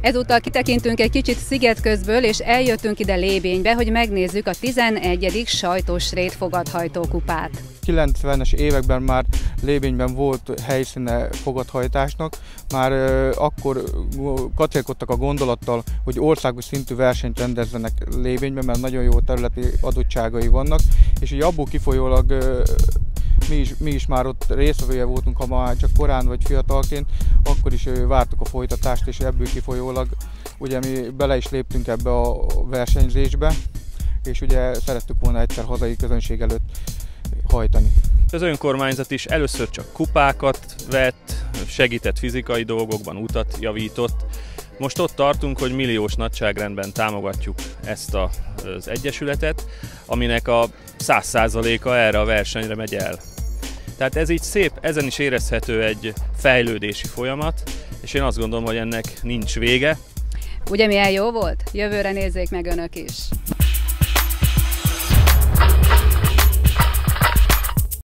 Ezúttal kitekintünk egy kicsit Szigetközből, és eljöttünk ide Lébénybe, hogy megnézzük a 11. sajtósrét fogadhajtó kupát. 90-es években már Lébényben volt helyszíne fogadhajtásnak, már akkor kacérkodtak a gondolattal, hogy országos szintű versenyt rendezzenek Lébényben, mert nagyon jó területi adottságai vannak, és így abból kifolyólag mi is már ott résztvevője voltunk, ha már csak korán vagy fiatalként, akkor is vártuk a folytatást, és ebből kifolyólag ugye mi bele is léptünk ebbe a versenyzésbe, és ugye szerettük volna egyszer hazai közönség előtt hajtani. Az önkormányzat is először csak kupákat vett, segített fizikai dolgokban, utat javított. Most ott tartunk, hogy milliós nagyságrendben támogatjuk ezt az egyesületet, aminek a 100%-a erre a versenyre megy el. Tehát ez így szép, ezen is érezhető egy fejlődési folyamat, és én azt gondolom, hogy ennek nincs vége. Ugye milyen jó volt? Jövőre nézzék meg önök is!